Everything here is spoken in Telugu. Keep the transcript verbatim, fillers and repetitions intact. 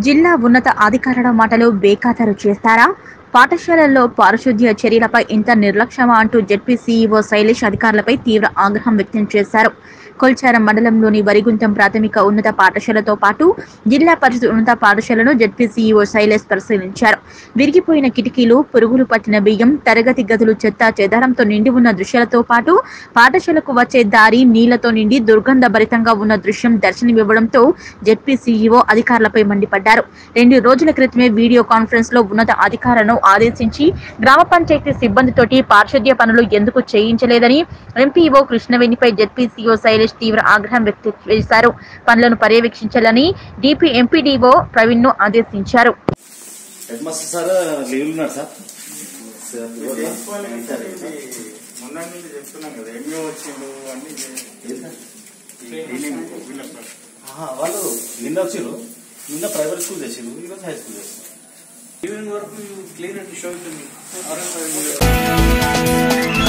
జిల్లా ఉన్నత అధికారుల మాటలు బేఖాతరు చేస్తారా? పాఠశాలల్లో పారిశుద్ధ్య చర్యలపై ఇంత నిర్లక్ష్యమా అంటూ జెడ్పీ సీఈఓ శైలేష్ అధికారులపై తీవ్ర ఆగ్రహం వ్యక్తం చేశారు. కొల్చారం మండలంలోని వరిగుంటం ప్రాథమిక ఉన్నత పాఠశాలతో పాటు జిల్లా పరిషత్ ఉన్నత పాఠశాలను జెడ్పీ సీఈఓ శైలేష్ పరిశీలించారు. విరిగిపోయిన కిటికీలు, పురుగులు పట్టిన బియ్యం, తరగతి గదులు చెత్తా చెదారంతో నిండి ఉన్న దృశ్యాలతో పాటు పాఠశాలకు వచ్చే దారి నీళ్లతో నిండి దుర్గంధ భరితంగా ఉన్న దృశ్యం దర్శనమివ్వడంతో జెడ్పీ సీఈఓ అధికారులపై మండిపడ్డారు. రెండు రోజుల క్రితమే వీడియో కాన్ఫరెన్స్ లో ఉన్నత అధికారులను ఆదేశించి గ్రామ పంచాయతీ సిబ్బందితోటి పారిశుద్ధ్య పనులు ఎందుకు చేయించలేదని ఎంపీఓ కృష్ణవేణిపై జెడ్పీ సీఈఓ శైలేష్ తీవ్ర ఆగ్రహం వ్యక్తం చేశారు. పనులను పర్యవేక్షించాలని డీపీ ఎంపీడీఓ ప్రవీణ్ ను ఆదేశించారు. వాళ్ళు నిన్న వచ్చారు, నిన్న ప్రైవేట్ స్కూల్ చేసారు, ఈరోజు హై స్కూల్ చేస్తారు. ఈవినింగ్ వరకు క్లీన్ అండ్ షో